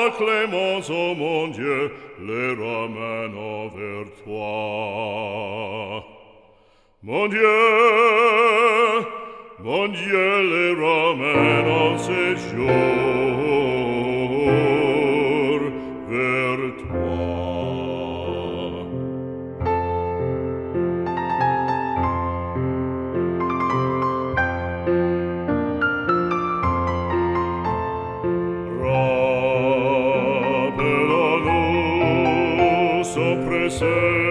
clémence, ô mon Dieu, les ramène vers toi. Mon Dieu, les ramène en séjour vers toi. Rappelons-nous son précédent